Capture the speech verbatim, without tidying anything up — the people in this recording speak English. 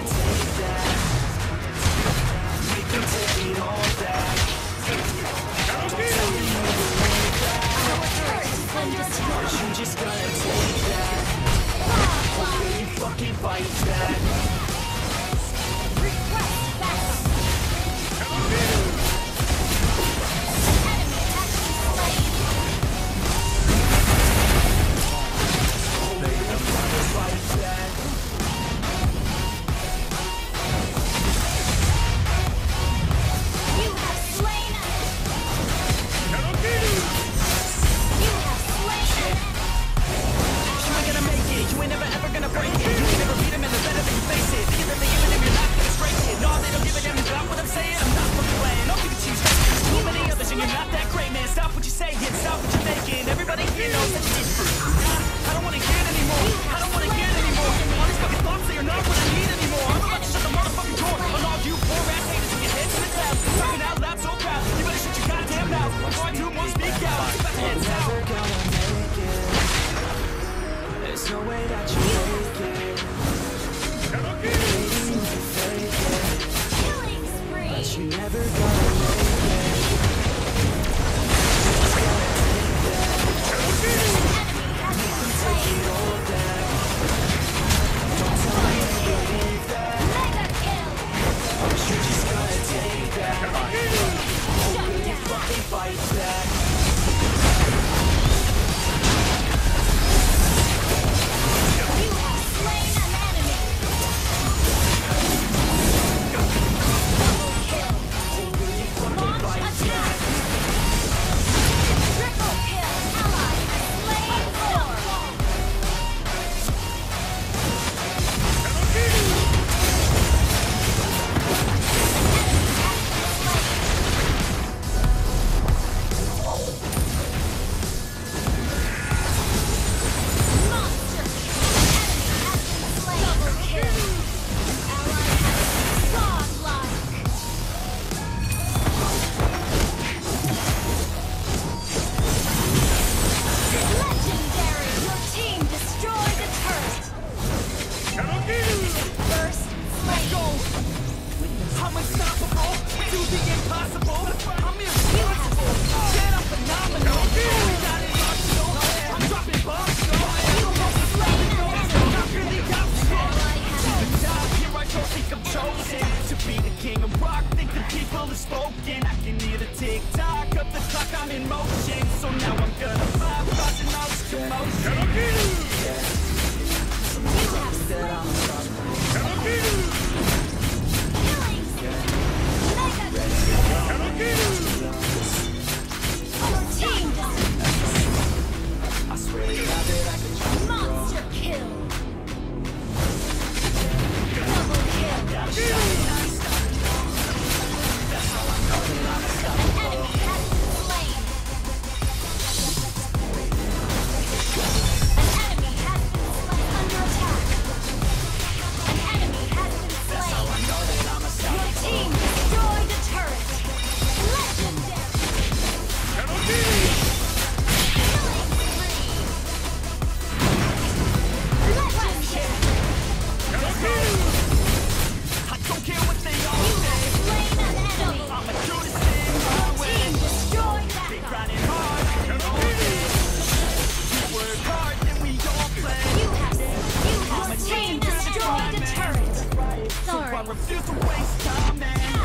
take that. We can take it all back. Don't tell me you believe that. You just gotta take that. Will you fucking fight back? Request backup. There's no way that you make it. Maybe you can fake it, but you never gonna make it. Just gotta take that. You can take it all back. Don't tell me you believe that. You just gotta take that. Will you fucking fight back? Spoken, I can hear the tick-tock of the clock, I'm in motion. So now I'm gonna fly, causing all this commotion. Yeah. Sometimes that I'm unstoppable. I swear to God that I can try. Monster kill. Double kill. Got a shot. I refuse to waste time, man.